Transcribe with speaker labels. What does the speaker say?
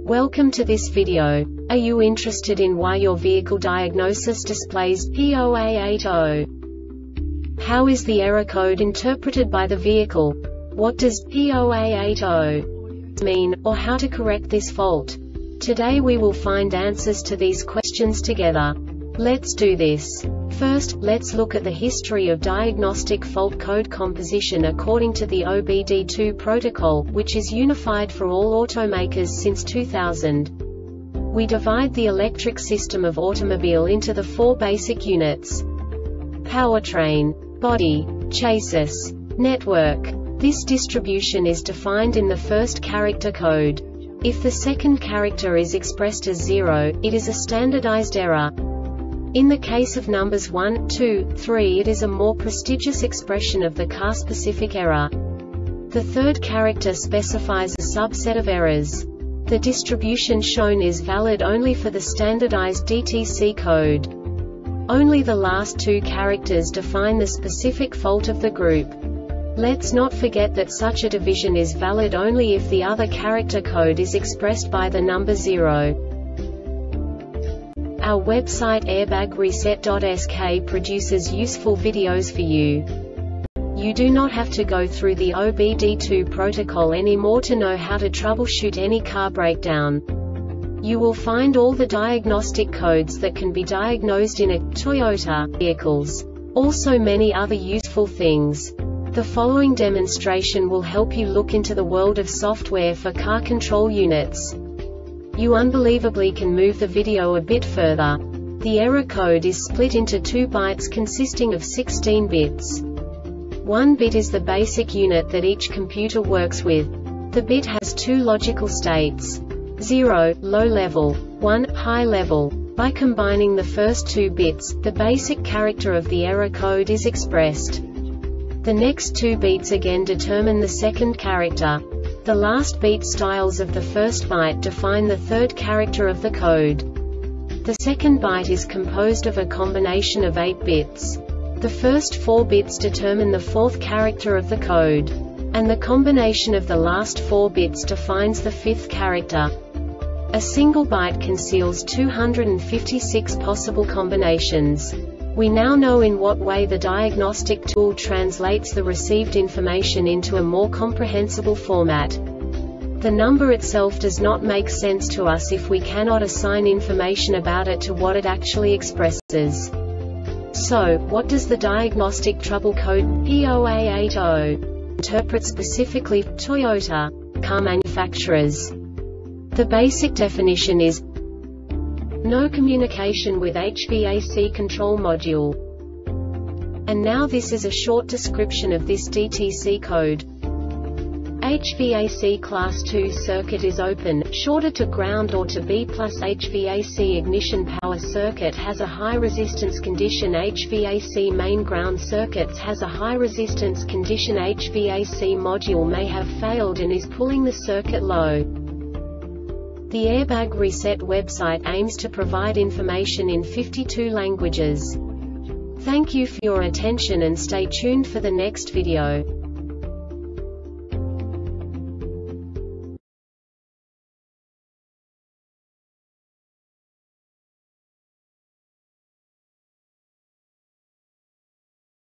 Speaker 1: Welcome to this video. Are you interested in why your vehicle diagnosis displays P0880? How is the error code interpreted by the vehicle? What does P0880 mean, or how to correct this fault? Today we will find answers to these questions together. Let's do this. First, let's look at the history of diagnostic fault code composition according to the OBD2 protocol, which is unified for all automakers since 2000. We divide the electric system of automobile into the four basic units: powertrain, body, chassis, network. This distribution is defined in the first character code. If the second character is expressed as 0, it is a standardized error. In the case of numbers 1, 2, 3, it is a more prestigious expression of the car-specific error. The third character specifies a subset of errors. The distribution shown is valid only for the standardized DTC code. Only the last two characters define the specific fault of the group. Let's not forget that such a division is valid only if the other character code is expressed by the number 0. Our website airbagreset.sk produces useful videos for you. You do not have to go through the OBD2 protocol anymore to know how to troubleshoot any car breakdown. You will find all the diagnostic codes that can be diagnosed in a Toyota vehicles. Also many other useful things. The following demonstration will help you look into the world of software for car control units. You unbelievably can move the video a bit further. The error code is split into 2 bytes consisting of 16 bits. 1 bit is the basic unit that each computer works with. The bit has 2 logical states: 0, low level, 1, high level. By combining the first 2 bits, the basic character of the error code is expressed. The next 2 beats again determine the second character. The last beat styles of the first byte define the third character of the code. The second byte is composed of a combination of 8 bits. The first 4 bits determine the fourth character of the code. And the combination of the last 4 bits defines the fifth character. A single byte conceals 256 possible combinations. We now know in what way the diagnostic tool translates the received information into a more comprehensible format. The number itself does not make sense to us if we cannot assign information about it to what it actually expresses. So, what does the diagnostic trouble code P0880 interpret specifically for Toyota car manufacturers? The basic definition is no communication with HVAC control module. And now this is a short description of this DTC code. HVAC class 2 circuit is open, shorted to ground or to B+. HVAC ignition power circuit has a high resistance condition. HVAC main ground circuits has a high resistance condition. HVAC module may have failed and is pulling the circuit low. The Airbag Reset website aims to provide information in 52 languages. Thank you for your attention and stay tuned for the next video.